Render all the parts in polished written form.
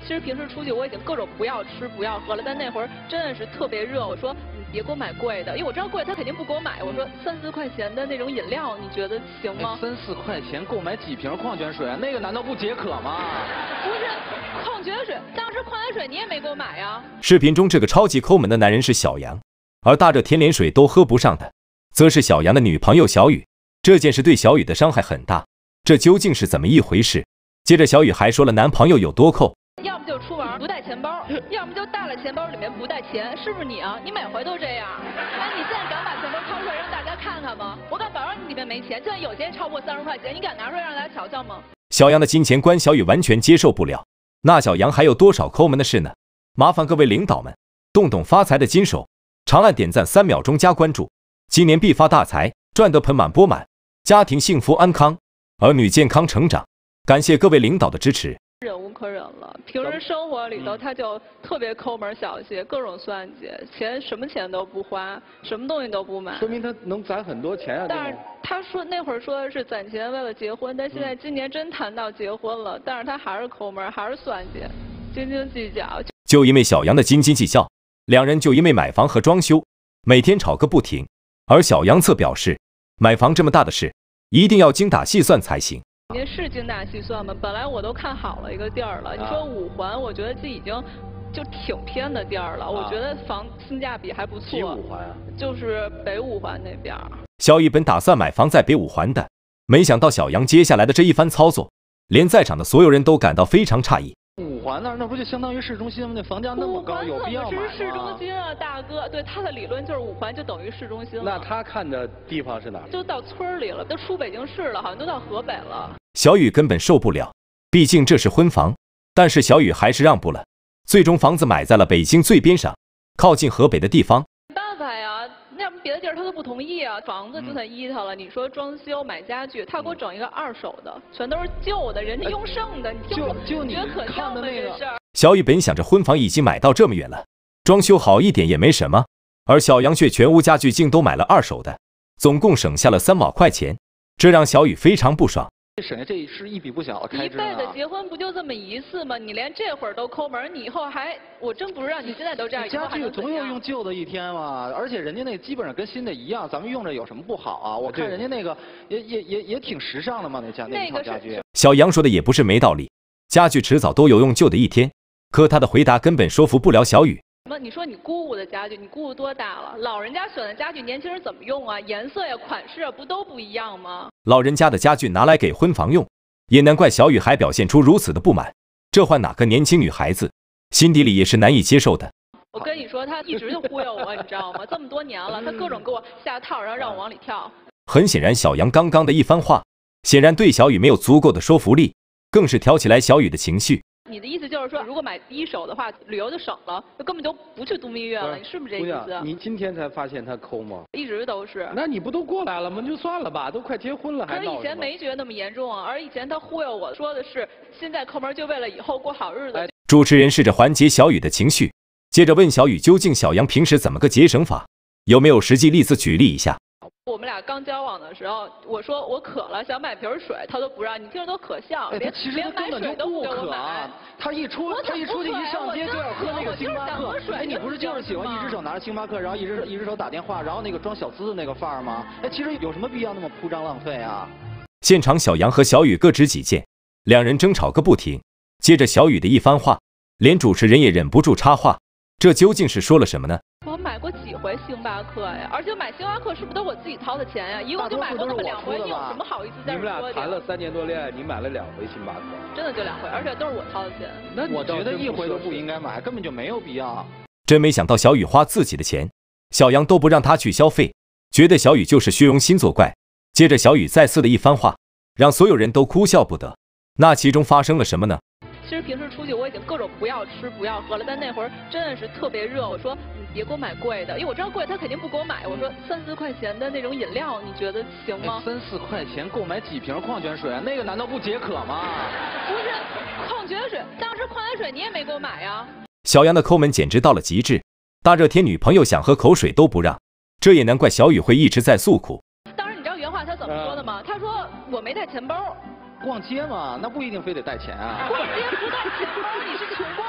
其实平时出去我已经各种不要吃不要喝了，但那会儿真的是特别热，我说你别给我买贵的，因为我知道贵他肯定不给我买。我说3、4块钱的那种饮料，你觉得行吗 ？3、4块钱购买几瓶矿泉水啊？那个难道不解渴吗？ 不是，矿泉水，当时矿泉水你也没给我买呀。 视频中这个超级抠门的男人是小杨，而大热天连水都喝不上的，则是小杨的女朋友小雨。这件事对小雨的伤害很大，这究竟是怎么一回事？接着小雨还说了男朋友有多抠。 要么就出门不带钱包，要么就带了钱包里面不带钱，是不是你啊？你每回都这样。哎，你现在敢把钱包掏出来让大家看看吗？我敢保证你里面没钱，就算有钱超过30块钱，你敢拿出来让大家瞧瞧吗？ 小杨的金钱观，小雨完全接受不了。那小杨还有多少抠门的事呢？麻烦各位领导们动动发财的金手，长按点赞3秒钟加关注，今年必发大财，赚得盆满钵满，家庭幸福安康，儿女健康成长。感谢各位领导的支持。 忍无可忍了，平时生活里头他就特别抠门小气，各种算计，什么钱都不花，什么东西都不买。 说明他能攒很多钱啊。 但是他说那会儿说的是攒钱为了结婚，但现在今年真谈到结婚了，但是他还是抠门，还是算计，斤斤计较。 就因为小杨的斤斤计较，两人就因为买房和装修每天吵个不停。而小杨则表示，买房这么大的事，一定要精打细算才行。 您是精打细算吗？本来我都看好了一个地儿了，你说5环，我觉得这已经就挺偏的地儿了，我觉得房性价比还不错。 几5环啊？ 就是北5环那边。 小雨本打算买房在北5环的，没想到小杨接下来的这一番操作，连在场的所有人都感到非常诧异。 5环那不就相当于市中心吗？那房价那么高，有必要买吗？ 是市中心啊，大哥。对，他的理论就是5环就等于市中心了。 那他看的地方是哪儿？ 就到村里了，都出北京市了，好像都到河北了。 小雨根本受不了，毕竟这是婚房，但是小雨还是让步了。最终房子买在了北京最边上，靠近河北的地方。 没办法呀，要不别的地儿他都不同意啊。房子就算依他了，你说装修买家具，他给我整一个2手的，全都是旧的，人家用剩的，你听我就你觉得可笑吗？这事儿。 小雨本想着婚房已经买到这么远了，装修好一点也没什么，而小杨却全屋家具竟都买了2手的，总共省下了3万块钱，这让小雨非常不爽。 省下这是一笔不小的开支啊！ 一辈子结婚不就这么一次吗？你连这会儿都抠门，你以后还……我真不知道你现在都这样， 家具总有用旧的一天嘛，而且人家那基本上跟新的一样，咱们用着有什么不好啊？我看人家那个也挺时尚的嘛，那套家具。 小杨说的也不是没道理，家具迟早都有用旧的一天，可他的回答根本说服不了小雨。 什么？你说你姑姑的家具，你姑姑多大了？老人家选的家具，年轻人怎么用啊？颜色呀、款式啊，不都不一样吗？ 老人家的家具拿来给婚房用，也难怪小雨还表现出如此的不满。这换哪个年轻女孩子，心底里也是难以接受的。 我跟你说，他一直就忽悠我，你知道吗？这么多年了，他各种给我下套，然后让我往里跳。 很显然，小杨刚刚的一番话，显然对小雨没有足够的说服力，更是挑起来小雨的情绪。 你的意思就是说，如果买1手的话，旅游就省了，就根本就不去度蜜月了，你是不是这意思？ 你今天才发现他抠吗？ 一直都是。 那你不都过来了吗？就算了吧，都快结婚了还闹什么？ 可是以前没觉得那么严重啊，而以前他忽悠我说的是，现在抠门就为了以后过好日子。 主持人试着缓解小雨的情绪，接着问小雨究竟小杨平时怎么个节省法，有没有实际例子举例一下？ 我们俩刚交往的时候，我说我渴了，想买瓶水，他都不让，你听着多可笑，连买水都不给我买。 他一出去一上街就要喝那个星巴克。哎，你不是就是喜欢一只手拿着星巴克，然后一只手打电话，然后那个装小资的那个范儿吗？哎，其实有什么必要那么铺张浪费啊？ 现场小杨和小雨各执己见，两人争吵个不停。接着小雨的一番话，连主持人也忍不住插话，这究竟是说了什么呢？我买过几回星巴克呀？而且买星巴克是不是都我自己掏的钱呀？一共就买过那么2回，你有什么好意思在这说？ 你们俩谈了3年多恋爱，你买了2回星巴克， 真的就2回，而且都是我掏的钱。 那我觉得1回都不应该买，根本就没有必要。 真没想到小雨花自己的钱，小杨都不让他去消费，觉得小雨就是虚荣心作怪。接着小雨再次的一番话，让所有人都哭笑不得。那其中发生了什么呢？ 其实平时出去我已经各种不要吃不要喝了，但那会儿真的是特别热，我说你别给我买贵的，因为我知道贵他肯定不给我买。我说3、4块钱的那种饮料，你觉得行吗 ？3、4块钱购买几瓶矿泉水啊？那个难道不解渴吗？ 不是，矿泉水，当时矿泉水你也没给我买呀。 小杨的抠门简直到了极致，大热天女朋友想喝口水都不让，这也难怪小雨会一直在诉苦。 当时你知道原话他怎么说的吗？他说我没带钱包。 逛街嘛，那不一定非得带钱啊。 逛街不带钱包，你是穷光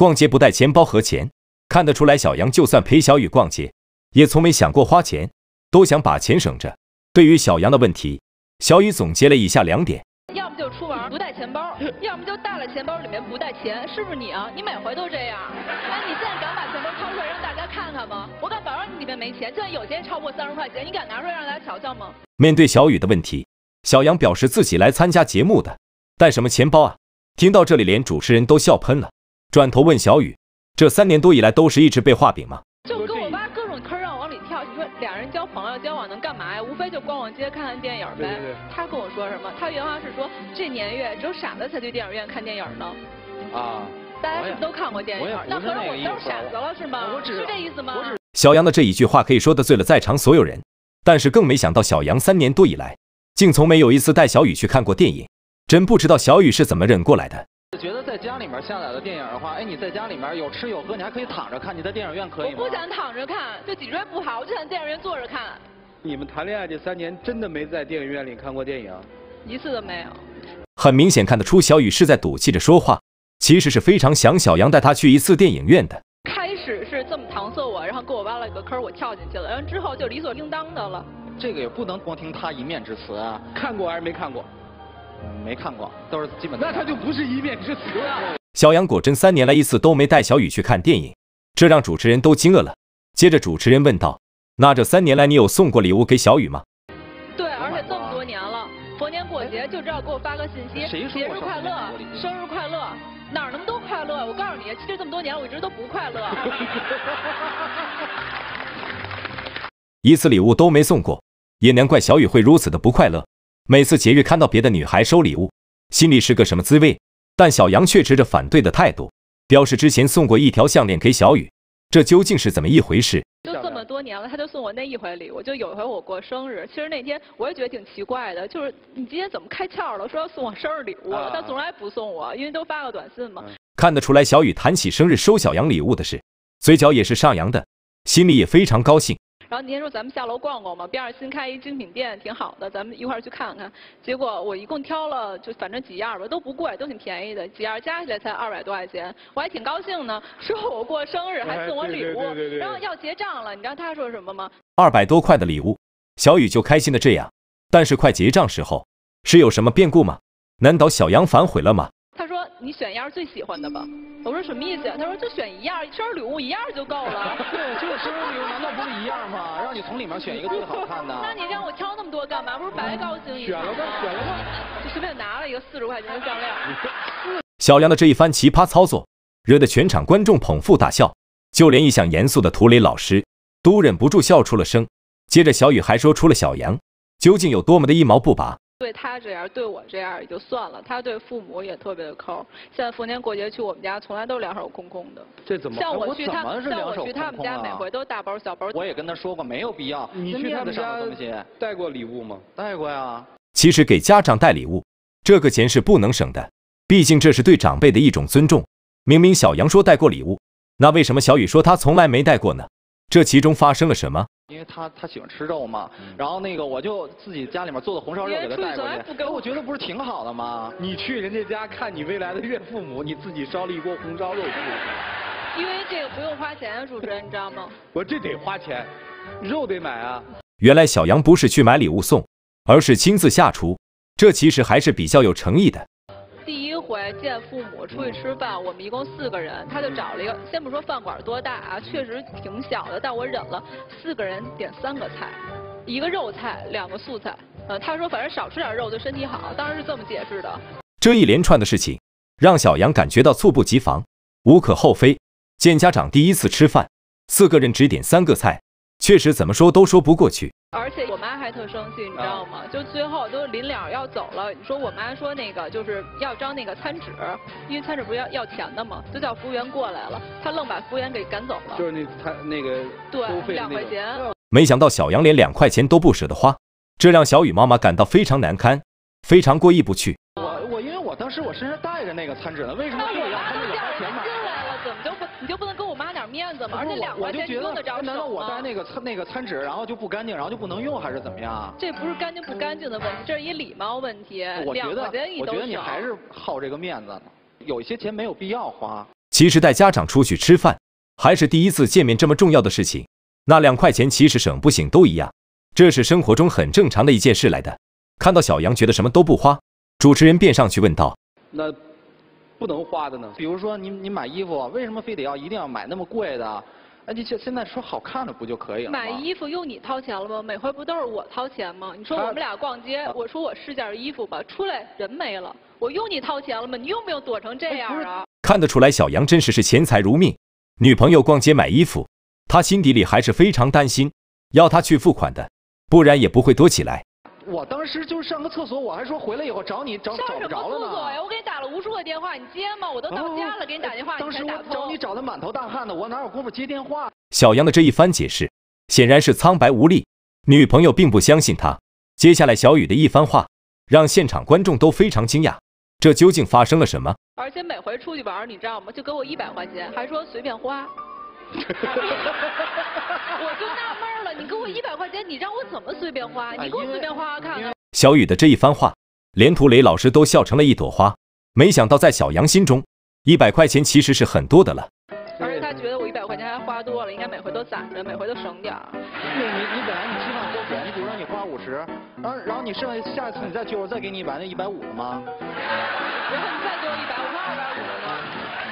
逛街不带钱包和钱，看得出来小杨就算陪小雨逛街，也从没想过花钱，都想把钱省着。对于小杨的问题，小雨总结了以下2点。 要么就出门不带钱包，要么就带了钱包里面不带钱，是不是你啊？你每回都这样。哎，你现在敢把钱包掏出来让大家看看吗？我敢保证你里面没钱，就算有钱超过30块钱，你敢拿出来让大家瞧瞧吗？ 面对小雨的问题，小杨表示自己来参加节目的，带什么钱包啊？听到这里，连主持人都笑喷了，转头问小雨，这3年多以来都是一直被画饼吗？ 就跟我挖各种坑让我往里跳。你说俩人交朋友交往能干嘛呀？无非就逛逛街看看电影呗。 对。 他跟我说什么？他原话是说，这年月只有傻子才去电影院看电影呢。 啊。 大家是不是都看过电影？那合着我们都是傻子了是吗？是这意思吗？ 小杨的这一句话可以说得罪了在场所有人，但是更没想到小杨3年多以来，竟从没有一次带小雨去看过电影。真不知道小雨是怎么忍过来的。 觉得在家里面下载的电影的话，哎，你在家里面有吃有喝，你还可以躺着看，你在电影院可以吗？ 我不想躺着看，就脊椎不好，我就想电影院坐着看。 你们谈恋爱这3年真的没在电影院里看过电影？ 一次都没有。 很明显看得出小雨是在赌气着说话，其实是非常想小杨带他去一次电影院的。 开始是这么搪塞我，然后给我挖了一个坑，我跳进去了，然后之后就理所应当的了。 这个也不能光听他一面之词啊。 看过还是没看过？ 没看过，都是基本。 那他就不是一面之词了。 小杨果真3年来一次都没带小雨去看电影，这让主持人都惊愕了。接着主持人问道：“那这3年来你有送过礼物给小雨吗？” 对，而且这么多年了，逢年过节就知道给我发个信息，节日快乐，生日快乐，哪儿能都快乐？我告诉你，其实这么多年我一直都不快乐。 一次礼物都没送过，也难怪小雨会如此的不快乐。每次节日看到别的女孩收礼物，心里是个什么滋味？但小杨却持着反对的态度，表示之前送过一条项链给小雨，这究竟是怎么一回事？ 就这么多年了，他就送我那一回礼物。就有一回我过生日，其实那天我也觉得挺奇怪的，就是你今天怎么开窍了，说要送我生日礼物，他从来不送我，因为都发个短信嘛。 看得出来，小雨谈起生日收小杨礼物的事，嘴角也是上扬的，心里也非常高兴。 然后那天说咱们下楼逛逛嘛，边上新开一精品店，挺好的，咱们一块儿去看看。结果我一共挑了就反正几样吧，都不贵，都挺便宜的，几样加起来才200多块钱，我还挺高兴呢。说我过生日还送我礼物，然后要结账了，你知道他说什么吗 ？200多块的礼物，小雨就开心的这样。但是快结账时候，是有什么变故吗？难道小杨反悔了吗？ 他说你选一样最喜欢的吧。我说什么意思？他说就选一样，生日礼物一样就够了。 对，就是生日礼物，难道不是一样吗？让你从里面选一个最好看的。 那你让我挑那么多干嘛？不是白高兴一场？ 选了吧。 就随便拿了一个40块钱的项链。 小杨的这一番奇葩操作，惹得全场观众捧腹大笑，就连一向严肃的涂磊老师都忍不住笑出了声。接着小雨还说出了小杨究竟有多么的一毛不拔。 对他这样，对我这样也就算了，他对父母也特别的抠。现在逢年过节去我们家，从来都两手空空的。 这怎么？ 像我去他们家，每回都大包小包。 我也跟他说过，没有必要。 你去他们家带过礼物吗？ 带过呀。 其实给家长带礼物，这个钱是不能省的，毕竟这是对长辈的一种尊重。明明小杨说带过礼物，那为什么小雨说他从来没带过呢？这其中发生了什么？ 因为他喜欢吃肉嘛，然后那个我就自己家里面做的红烧肉给他带过去，我觉得不是挺好的吗？ 你去人家家看你未来的岳父母，你自己烧了一锅红烧肉吃。 因为这个不用花钱啊，主持人，你知道吗？ 我这得花钱，肉得买啊。 原来小杨不是去买礼物送，而是亲自下厨，这其实还是比较有诚意的。 第一回见父母出去吃饭，我们一共4个人，他就找了一个，先不说饭馆多大啊，确实挺小的，但我忍了，4个人点3个菜，1个肉菜，2个素菜。他说反正少吃点肉对身体好，当然是这么解释的。 这一连串的事情让小杨感觉到猝不及防，无可厚非。见家长第一次吃饭，4个人只点3个菜，确实怎么说都说不过去。 而且我妈还特生气，你知道吗？就最后都临了要走了，你说我妈说那个就是要张那个餐纸，因为餐纸不是要钱的吗？就叫服务员过来了，他愣把服务员给赶走了。 就是那个对2块钱。 没想到小杨连2块钱都不舍得花，这让小雨妈妈感到非常难堪，非常过意不去。 因为我当时我身上带着那个餐纸呢，为什么非得让他们也花钱买？ 怎么你就不能给我妈点面子吗？而且2块钱你用得着手吗？ 难道我带那个餐纸，然后就不干净，然后就不能用，还是怎么样？ 这不是干净不干净的问题，这是一礼貌问题。 我觉得 2块钱你都你还是好这个面子呢，有一些钱没有必要花。 其实带家长出去吃饭，还是第一次见面这么重要的事情，那2块钱其实省不省都一样，这是生活中很正常的一件事来的。看到小杨觉得什么都不花，主持人便上去问道：“ 那不能花的呢？ 比如说你买衣服，为什么非得一定要买那么贵的？哎，你现在说好看的不就可以了吗？ 买衣服用你掏钱了吗？每回不都是我掏钱吗？你说我们俩逛街，我说我试件衣服吧，出来人没了，我用你掏钱了吗？你用不用躲成这样啊？” 看得出来，小杨真是钱财如命。女朋友逛街买衣服，他心底里还是非常担心，要他去付款的，不然也不会多起来。 我当时就是上个厕所，我还说回来以后找你找不着了呢。 上什么厕所呀？我给你打了无数个电话，你接吗？我都到家了，给你打电话， 当时我找你找的满头大汗的，我哪有功夫接电话？ 小杨的这一番解释，显然是苍白无力。女朋友并不相信他。接下来小雨的一番话，让现场观众都非常惊讶，这究竟发生了什么？ 而且每回出去玩，你知道吗？就给我100块钱，还说随便花。我就纳闷了，你给我100块钱，你让我怎么随便花？你给我随便花看看。 小雨的这一番话，连涂磊老师都笑成了一朵花。没想到在小杨心中，100块钱其实是很多的了。 而且他觉得我100块钱还花多了，应该每回都攒着，每回都省点儿。 你本来你期望多点，你比如说你花50，然后你剩下下一次你再去，我再给你100，那150了吗？ 然后你再给我100，我花250了吗？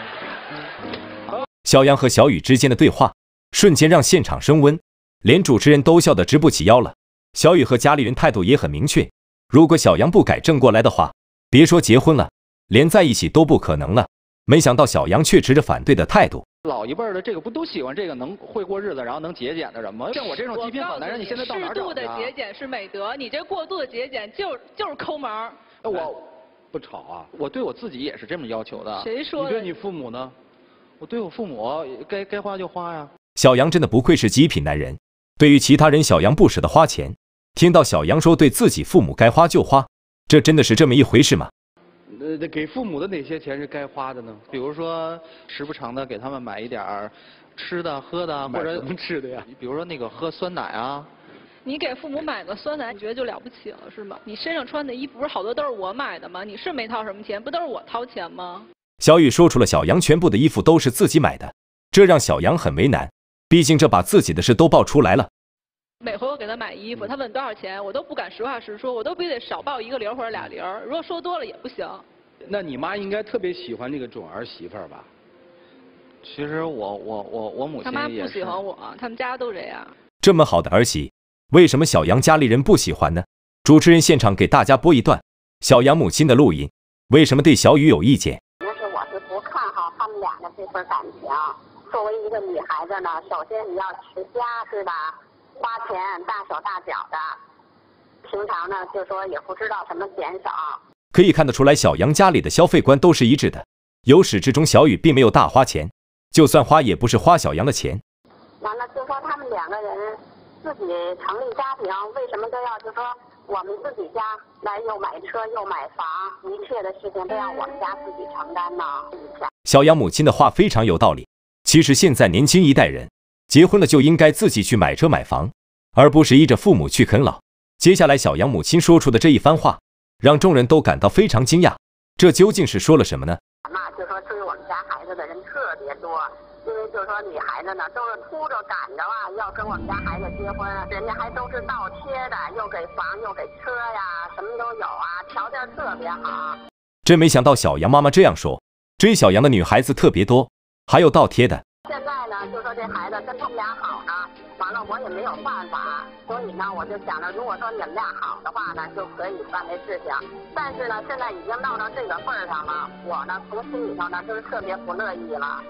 小杨和小雨之间的对话，瞬间让现场升温，连主持人都笑得直不起腰了。小雨和家里人态度也很明确，如果小杨不改正过来的话，别说结婚了，连在一起都不可能了。没想到小杨却持着反对的态度。 老一辈的这个不都喜欢这个能会过日子，然后能节俭的人吗？像我这种极品好男人，你现在到哪找去啊？ 适度的节俭是美德，你这过度的节俭就是抠门儿。 我不吵啊！ 我对我自己也是这么要求的。 谁说的？ 你对你父母呢？ 我对我父母该花就花呀。 小杨真的不愧是极品男人。对于其他人，小杨不舍得花钱。听到小杨说对自己父母该花就花，这真的是这么一回事吗？ 给父母的哪些钱是该花的呢？ 比如说时不常的给他们买一点吃的喝的，或者什么吃的呀？ 比如说那个喝酸奶啊。 你给父母买个酸奶，你觉得就了不起了是吗？你身上穿的衣服不是好多都是我买的吗？你是没掏什么钱，不都是我掏钱吗？ 小雨说出了小杨全部的衣服都是自己买的，这让小杨很为难，毕竟这把自己的事都爆出来了。 每回我给他买衣服，他问多少钱，我都不敢实话实说，我都必须得少报1个0或者2零，如果说多了也不行。 那你妈应该特别喜欢这个准儿媳妇儿吧？ 其实我母亲他妈不喜欢我，他们家都这样。 这么好的儿媳，为什么小杨家里人不喜欢呢？主持人现场给大家播一段小杨母亲的录音，为什么对小雨有意见？ 我是不看好他们俩的这份感情。作为一个女孩子呢，首先你要持家是吧？花钱大手大脚的，平常呢就说也不知道什么减少。 可以看得出来，小杨家里的消费观都是一致的，由始至终小雨并没有大花钱，就算花也不是花小杨的钱。 完了就说他们2个人自己成立家庭，为什么都要就说我们自己家来又买车又买房，一切的事情都要我们家自己承担呢？ 小杨母亲的话非常有道理。其实现在年轻一代人结婚了就应该自己去买车买房，而不是依着父母去啃老。接下来小杨母亲说出的这一番话，让众人都感到非常惊讶。这究竟是说了什么呢？ 那就说追我们家孩子的人特别多，因为就说女孩子呢都是哭着赶着啊要跟我们家孩子结婚，人家还都是倒贴的，又给房又给车呀，什么都有啊，条件特别好。 真没想到小杨妈妈这样说，追小杨的女孩子特别多，还有倒贴的。 现在呢就说这孩子跟他们俩好呢，完了我也没有办法，所以呢我就想着如果说你们俩好的话呢就可以办这事情，但是呢现在已经闹到这个份儿上了，我呢从心里头呢就是特别不乐意了。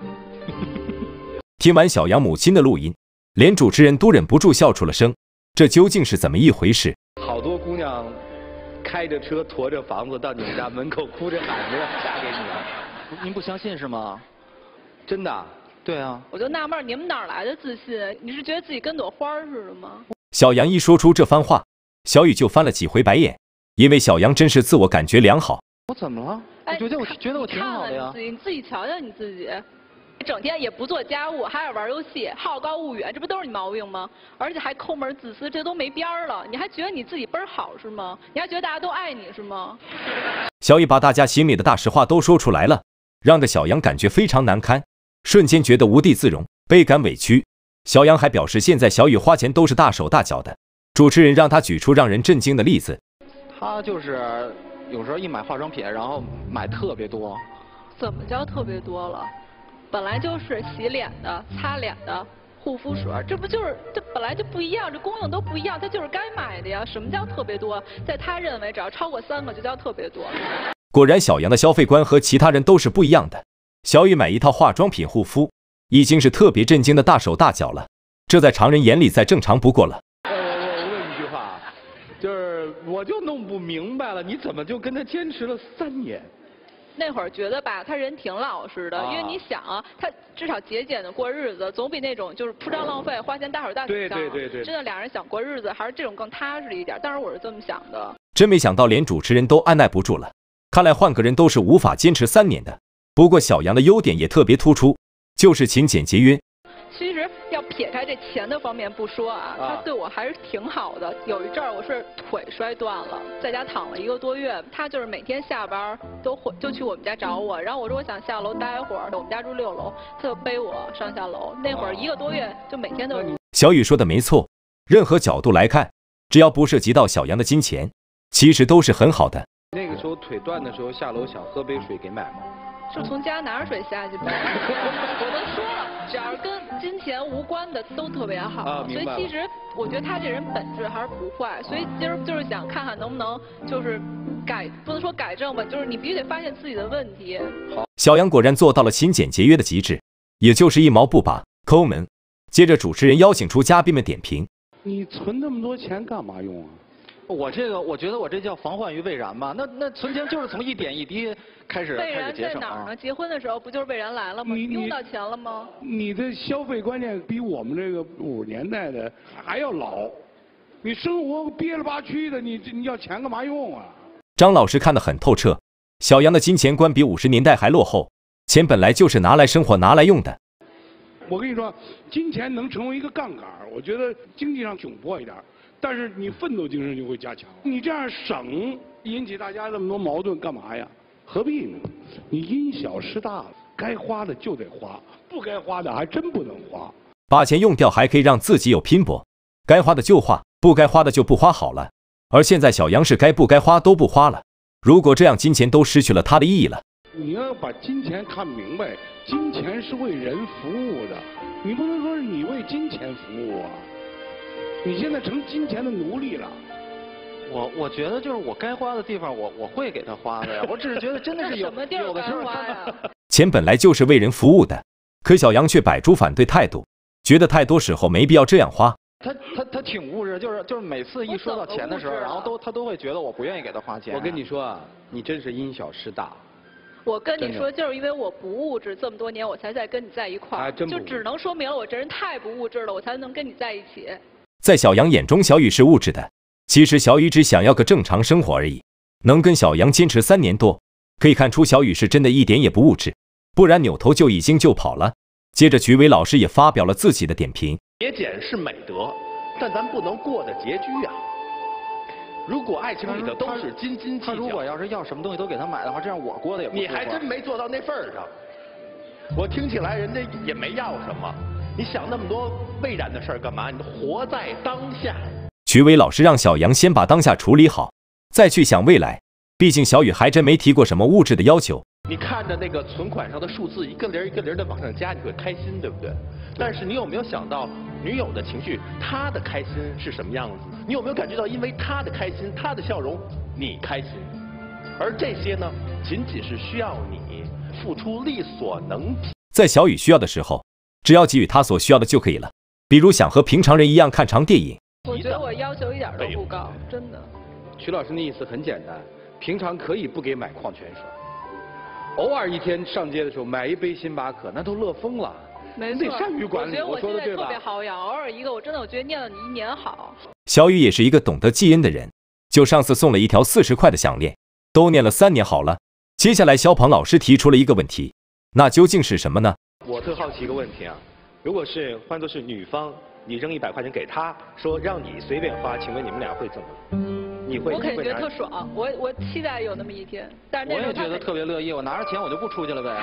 听完小杨母亲的录音，连主持人都忍不住笑出了声，这究竟是怎么一回事？ 好多姑娘开着车驮着房子到你们家门口哭着喊着要嫁给你啊！ 您不相信是吗？ 真的？ 对啊。 我就纳闷，你们哪来的自信？你是觉得自己跟朵花似的吗？ 小杨一说出这番话，小雨就翻了几回白眼，因为小杨真是自我感觉良好。 我怎么了？我觉得我挺好的呀。 你自己瞧瞧你自己。整天也不做家务，还爱玩游戏，好高骛远，这不都是你毛病吗？而且还抠门自私，这都没边儿了。你还觉得你自己倍儿好是吗？你还觉得大家都爱你是吗？ 小雨把大家心里的大实话都说出来了， 让的小杨感觉非常难堪，瞬间觉得无地自容，倍感委屈。小杨还表示，现在小雨花钱都是大手大脚的。主持人让他举出让人震惊的例子。 他就是有时候一买化妆品，然后买特别多。 怎么叫特别多了？本来就是洗脸的、擦脸的、护肤水，这本来就不一样，这功用都不一样，它就是该买的呀。什么叫特别多？在他认为，只要超过3个就叫特别多。 果然，小杨的消费观和其他人都是不一样的。小雨买一套化妆品护肤，已经是特别震惊的大手大脚了，这在常人眼里再正常不过了。 我问一句话，就是我就弄不明白了，你怎么就跟他坚持了3年？ 那会儿觉得吧，他人挺老实的，因为你想啊，他至少节俭的过日子，总比那种就是铺张浪费、花钱大手大脚强。对。真的俩人想过日子，还是这种更踏实一点。当然我是这么想的。 真没想到连主持人都按耐不住了，看来换个人都是无法坚持3年的。不过小杨的优点也特别突出，就是勤俭节约。 其实要撇开这钱的方面不说啊，他对我还是挺好的。有一阵儿我是腿摔断了，在家躺了1个多月，他就是每天下班就去我们家找我，然后我说我想下楼待会儿，我们家住6楼，他就背我上下楼。那会儿1个多月就每天都有。 小雨说的没错，任何角度来看，只要不涉及到小杨的金钱，其实都是很好的。 那个时候腿断的时候下楼想喝杯水给买吗？ 就从家拿着水下去呗。我都说了，只要是跟金钱无关的都特别好。所以其实我觉得他这人本质还是不坏。所以今儿就是想看看能不能就是不能说改正吧，就是你必须得发现自己的问题。 小杨果然做到了勤俭节约的极致，也就是1毛不拔，抠门。接着主持人邀请出嘉宾们点评。 你存那么多钱干嘛用啊？ 我觉得我这叫防患于未然吧。那存钱就是从一点一滴开始节省在哪儿呢？结婚的时候不就是蔚然来了吗？用到钱了吗？ 你的消费观念比我们这个50年代的还要老。你生活憋了吧屈的，你要钱干嘛用啊？ 张老师看得很透彻，小杨的金钱观比50年代还落后。钱本来就是拿来生活、拿来用的。 我跟你说，金钱能成为一个杠杆，我觉得经济上窘迫一点。但是你奋斗精神就会加强。你这样省，引起大家这么多矛盾干嘛呀？何必呢？你因小失大了，该花的就得花，不该花的还真不能花。 把钱用掉还可以让自己有拼搏，该花的就花，不该花的就不花好了。而现在小杨是该不该花都不花了，如果这样，金钱都失去了它的意义了。 你要把金钱看明白，金钱是为人服务的，你不能说是你为金钱服务啊。你现在成金钱的奴隶了。 我觉得就是我该花的地方，我会给他花的呀。我只是觉得真的是有的时候花呀。 钱本来就是为人服务的，可小杨却摆出反对态度，觉得太多时候没必要这样花。 他挺物质，就是每次一说到钱的时候，然后他都会觉得我不愿意给他花钱。 我跟你说啊，你真是因小失大。 我跟你说，就是因为我不物质，这么多年我才在跟你在一块儿，就只能说明了我这人太不物质了，我才能跟你在一起。 在小杨眼中，小雨是物质的。其实小雨只想要个正常生活而已。能跟小杨坚持3年多，可以看出小雨是真的一点也不物质，不然扭头就已经就跑了。接着曲伟老师也发表了自己的点评。 节俭是美德，但咱不能过得拮据呀。如果爱情里的都是斤斤计较， 他如果要是要什么东西都给他买的话，这样我过得也不。 你还真没做到那份儿上。我听起来人家也没要什么。你想那么多未然的事儿干嘛？你活在当下。 曲伟老师让小杨先把当下处理好，再去想未来。毕竟小雨还真没提过什么物质的要求。 你看着那个存款上的数字一个零一个零的往上加，你会开心，对不对？但是你有没有想到女友的情绪，她的开心是什么样子？你有没有感觉到因为她的开心，她的笑容，你开心？而这些呢，仅仅是需要你付出力所能及。 在小雨需要的时候，只要给予他所需要的就可以了。比如想和平常人一样看场电影。 我觉得我要求一点都不高，真的。 曲老师的意思很简单，平常可以不给买矿泉水，偶尔一天上街的时候买一杯星巴克，那都乐疯了。 没错， 你得善于管理， 我说的对吧？ 特别好养，偶尔一个，我真的我觉得念了你1年好。 小雨也是一个懂得记恩的人，就上次送了一条40块的项链，都念了3年好了。接下来肖鹏老师提出了一个问题，那究竟是什么呢？ 我特好奇一个问题啊，如果是换作是女方，你扔100块钱给她，说让你随便花，请问你们俩会怎么？ 你会？ 我肯定觉得特爽，我期待有那么一天，但是那时候我也觉得特别乐意，我拿着钱我就不出去了呗。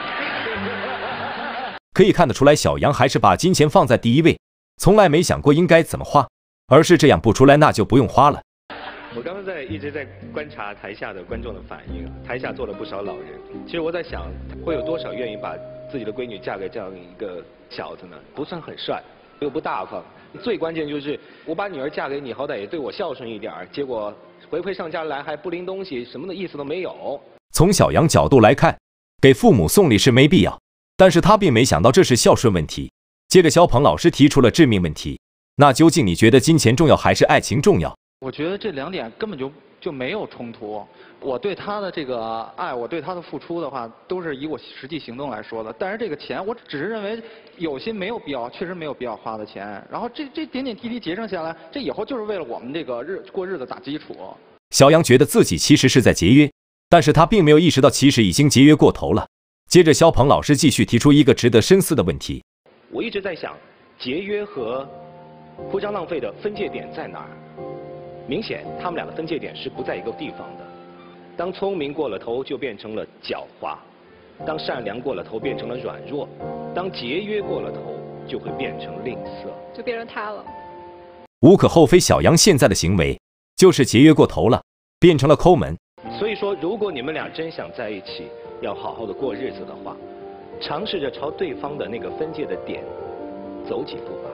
可以看得出来，小杨还是把金钱放在第一位，从来没想过应该怎么花，而是这样不出来那就不用花了。 我刚刚一直在观察台下的观众的反应，台下坐了不少老人。其实我在想，会有多少愿意把自己的闺女嫁给这样一个小子呢？不算很帅，又不大方，最关键就是我把女儿嫁给你，好歹也对我孝顺一点，结果回配上家来还不拎东西，什么的意思都没有。 从小杨角度来看，给父母送礼是没必要，但是他并没想到这是孝顺问题。接着肖鹏老师提出了致命问题，那究竟你觉得金钱重要还是爱情重要？ 我觉得这2点根本就没有冲突。我对他的这个爱，我对他的付出的话，都是以我实际行动来说的。但是这个钱，我只是认为有些没有必要，确实没有必要花的钱。然后这点点滴滴节省下来，这以后就是为了我们这个过日子打基础。 小杨觉得自己其实是在节约，但是他并没有意识到其实已经节约过头了。接着肖鹏老师继续提出一个值得深思的问题。 我一直在想，节约和铺张浪费的分界点在哪儿？明显，他们俩的分界点是不在一个地方的。当聪明过了头，就变成了狡猾；当善良过了头，变成了软弱；当节约过了头，就会变成吝啬， 就变成他了。 无可厚非，小杨现在的行为就是节约过头了，变成了抠门。 所以说，如果你们俩真想在一起，要好好的过日子的话，尝试着朝对方的那个分界的点走几步吧。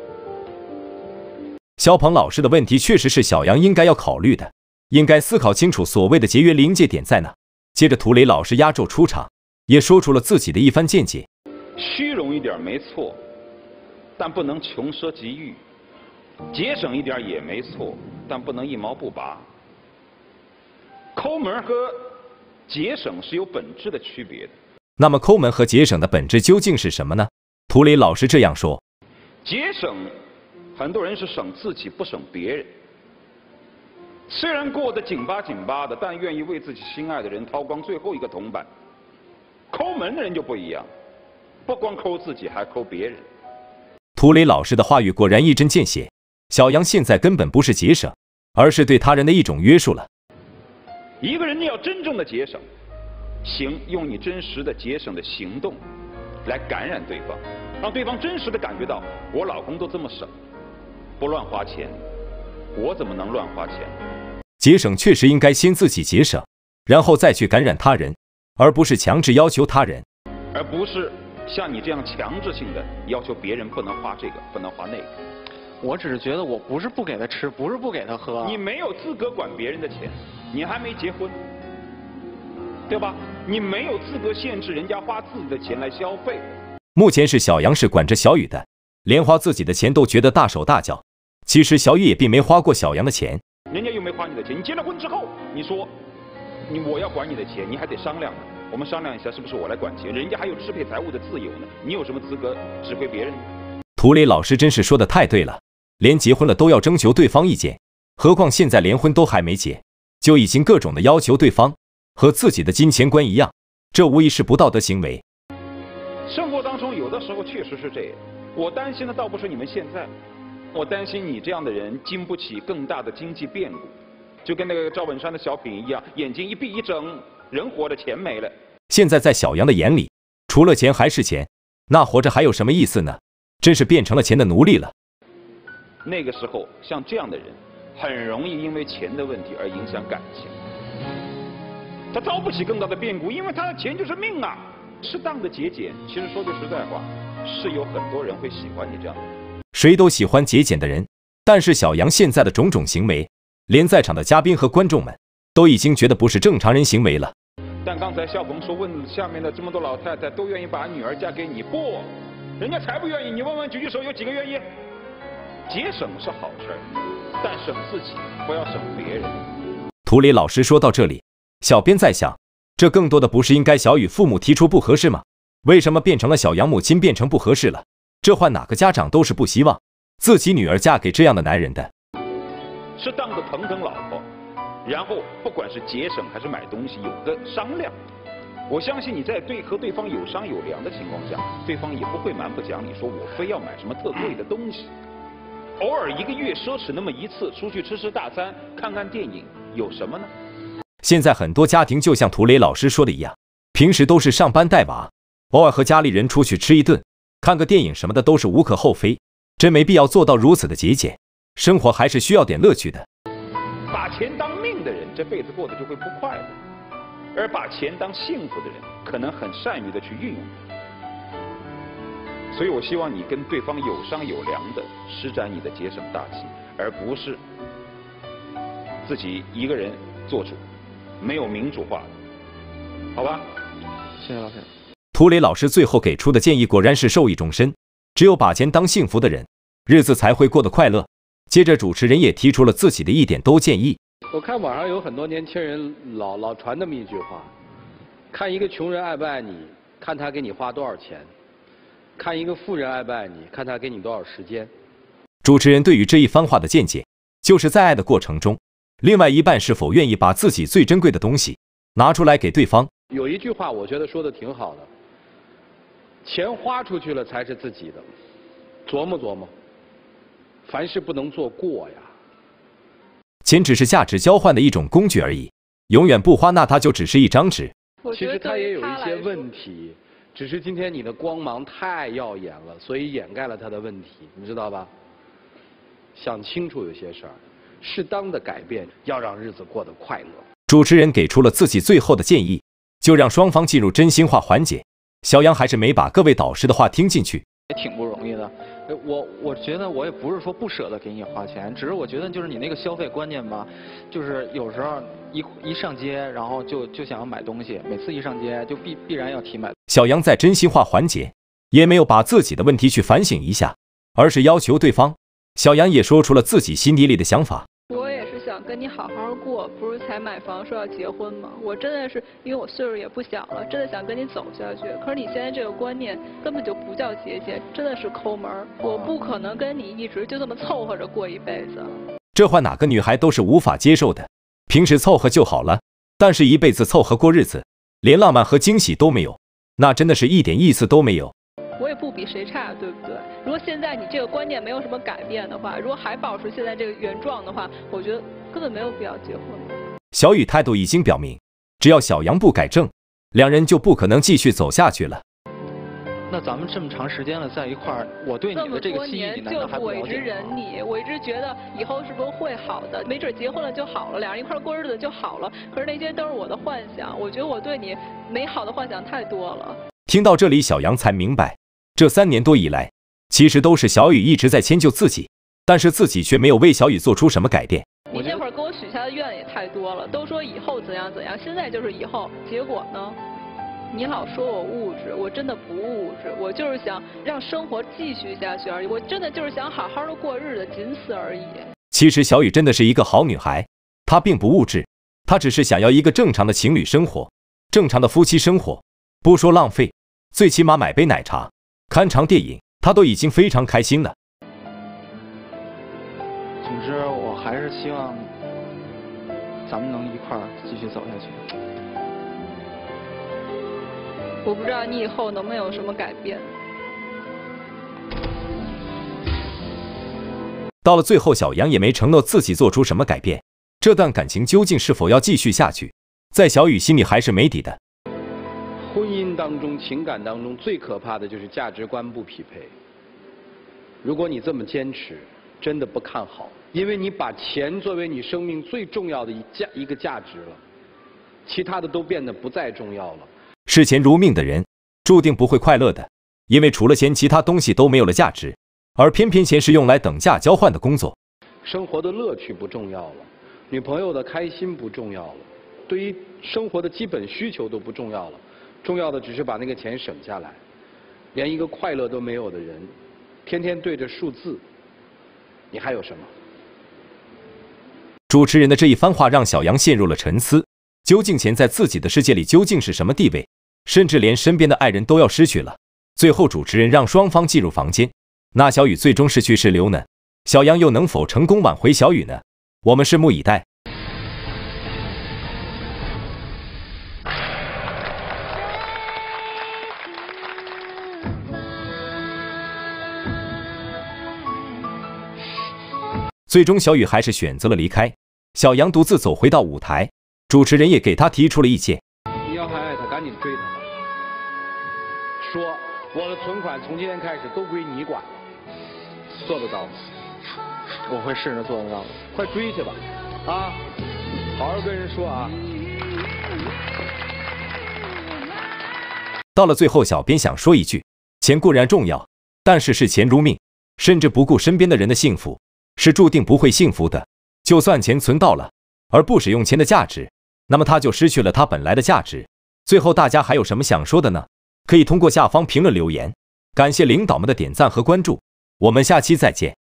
肖鹏老师的问题确实是小杨应该要考虑的，应该思考清楚所谓的节约临界点在哪。接着涂磊老师压轴出场，也说出了自己的一番见解。 虚荣一点没错，但不能穷奢极欲；节省一点也没错，但不能一毛不拔。抠门和节省是有本质的区别的。 那么抠门和节省的本质究竟是什么呢？涂磊老师这样说： 节省，很多人是省自己不省别人，虽然过得紧巴紧巴的，但愿意为自己心爱的人掏光最后一个铜板。抠门的人就不一样，不光抠自己，还抠别人。 涂磊老师的话语果然一针见血，小杨现在根本不是节省，而是对他人的一种约束了。 一个人要真正的节省，用你真实的节省的行动来感染对方，让对方真实的感觉到我老公都这么省，不乱花钱，我怎么能乱花钱？ 节省确实应该先自己节省，然后再去感染他人，而不是强制要求他人， 而不是像你这样强制性的要求别人不能花这个，不能花那个。 我只是觉得我不是不给他吃，不是不给他喝。 你没有资格管别人的钱，你还没结婚，对吧？你没有资格限制人家花自己的钱来消费。 目前是小杨是管着小雨的，连花自己的钱都觉得大手大脚。其实小雨也并没花过小杨的钱， 人家又没花你的钱。你结了婚之后，你说我要管你的钱，你还得商量呢。我们商量一下，是不是我来管钱？人家还有支配财物的自由呢，你有什么资格指挥别人？ 涂磊老师真是说的太对了，连结婚了都要征求对方意见，何况现在连婚都还没结，就已经各种的要求对方，和自己的金钱观一样，这无疑是不道德行为。 生活当中有的时候确实是这样，我担心的倒不是你们现在，我担心你这样的人经不起更大的经济变故，就跟那个赵本山的小品一样，眼睛一闭一睁，人活着钱没了。 现在在小杨的眼里，除了钱还是钱，那活着还有什么意思呢？真是变成了钱的奴隶了。 那个时候，像这样的人，很容易因为钱的问题而影响感情。他遭不起更大的变故，因为他的钱就是命啊。适当的节俭，其实说句实在话，是有很多人会喜欢你这样的。 谁都喜欢节俭的人，但是小杨现在的种种行为，连在场的嘉宾和观众们都已经觉得不是正常人行为了。 但刚才肖鹏说，问下面的这么多老太太都愿意把女儿嫁给你，不，人家才不愿意。你问问举举手，有几个愿意？节省是好事，但省自己，不要省别人。 涂磊老师说到这里，小编在想，这更多的不是应该小雨父母提出不合适吗？为什么变成了小杨母亲变成不合适了？这换哪个家长都是不希望自己女儿嫁给这样的男人的。 适当的疼疼老婆，然后不管是节省还是买东西，有个商量。我相信你在和对方有商有量的情况下，对方也不会蛮不讲理，说我非要买什么特贵的东西。偶尔一个月奢侈那么一次，出去吃吃大餐，看看电影， 有什么呢？ 现在很多家庭就像涂磊老师说的一样，平时都是上班带娃，偶尔和家里人出去吃一顿，看个电影什么的都是无可厚非，真没必要做到如此的节俭。生活还是需要点乐趣的。 把钱当命的人，这辈子过得就会不快乐；而把钱当幸福的人，可能很善于的去运用它。所以我希望你跟对方有商有量的施展你的节省大计，而不是自己一个人做主，没有民主化，好吧？ 谢谢老师。 涂磊老师最后给出的建议果然是受益终身，只有把钱当幸福的人，日子才会过得快乐。接着主持人也提出了自己的一点都建议。 我看网上有很多年轻人老传这么一句话：看一个穷人爱不爱你，看他给你花多少钱；看一个富人爱不爱你，看他给你多少时间。 主持人对于这一番话的见解，就是在爱的过程中，另外一半是否愿意把自己最珍贵的东西拿出来给对方。 有一句话我觉得说的挺好的：钱花出去了才是自己的，琢磨琢磨，凡事不能做过呀。 钱只是价值交换的一种工具而已，永远不花，那它就只是一张纸。 其实它也有一些问题，只是今天你的光芒太耀眼了，所以掩盖了它的问题，你知道吧？想清楚有些事儿，适当的改变，要让日子过得快乐。 主持人给出了自己最后的建议，就让双方进入真心话环节。小杨还是没把各位导师的话听进去。 也挺不容易的，我觉得我也不是说不舍得给你花钱，只是我觉得就是你那个消费观念吧，就是有时候一上街，然后就想要买东西，每次一上街就必然要提买。 小杨在真心话环节也没有把自己的问题去反省一下，而是要求对方。小杨也说出了自己心底里的想法。 我也是想跟你好好过，不是才买房说要结婚吗？我真的是因为我岁数也不小了，真的想跟你走下去。可是你现在这个观念根本就不叫节俭，真的是抠门儿。我不可能跟你一直就这么凑合着过一辈子。 这话哪个女孩都是无法接受的。平时凑合就好了，但是一辈子凑合过日子，连浪漫和惊喜都没有，那真的是一点意思都没有。 我也不比谁差，对不对？如果现在你这个观念没有什么改变的话，如果还保持现在这个原状的话，我觉得根本没有必要结婚。 小雨态度已经表明，只要小杨不改正，两人就不可能继续走下去了。 那咱们这么长时间了在一块儿，我对你的这个心意，你难道还不了解吗？ 我一直忍你，我一直觉得以后是不是会好的？没准结婚了就好了，两人一块过日子就好了。可是那些都是我的幻想，我觉得我对你美好的幻想太多了。 听到这里，小杨才明白，这3年多以来，其实都是小雨一直在迁就自己，但是自己却没有为小雨做出什么改变。 你那会儿给我许下的愿也太多了，都说以后怎样怎样，现在就是以后，结果呢？你老说我物质，我真的不物质，我就是想让生活继续下去而已，我真的就是想好好的过日子，仅此而已。 其实小雨真的是一个好女孩，她并不物质，她只是想要一个正常的情侣生活，正常的夫妻生活，不说浪费，最起码买杯奶茶，看场电影，她都已经非常开心了。 总之，我还是希望咱们能一块儿继续走下去。 我不知道你以后能不能有什么改变。 到了最后，小杨也没承诺自己做出什么改变，这段感情究竟是否要继续下去，在小雨心里还是没底的。 婚姻当中、情感当中最可怕的就是价值观不匹配。如果你这么坚持，真的不看好，因为你把钱作为你生命最重要的一个价值了，其他的都变得不再重要了。 视钱如命的人，注定不会快乐的，因为除了钱，其他东西都没有了价值，而偏偏钱是用来等价交换的工作。 生活的乐趣不重要了，女朋友的开心不重要了，对于生活的基本需求都不重要了，重要的只是把那个钱省下来。连一个快乐都没有的人，天天对着数字，你还有什么？ 主持人的这一番话让小杨陷入了沉思，究竟钱在自己的世界里究竟是什么地位？甚至连身边的爱人都要失去了。最后主持人让双方进入房间，那小雨最终是去是留呢？小杨又能否成功挽回小雨呢？我们拭目以待。最终小雨还是选择了离开， 小杨独自走回到舞台，主持人也给他提出了意见。 你要还爱他，赶紧追他吧。说我的存款从今天开始都归你管，做得到吗？ 我会试着做得到的。 快追去吧，啊，好好跟人说啊。 到了最后，小编想说一句：钱固然重要，但是视钱如命，甚至不顾身边的人的幸福，是注定不会幸福的。就算钱存到了，而不使用钱的价值，那么它就失去了它本来的价值。最后，大家还有什么想说的呢？可以通过下方评论留言。感谢领导们的点赞和关注，我们下期再见。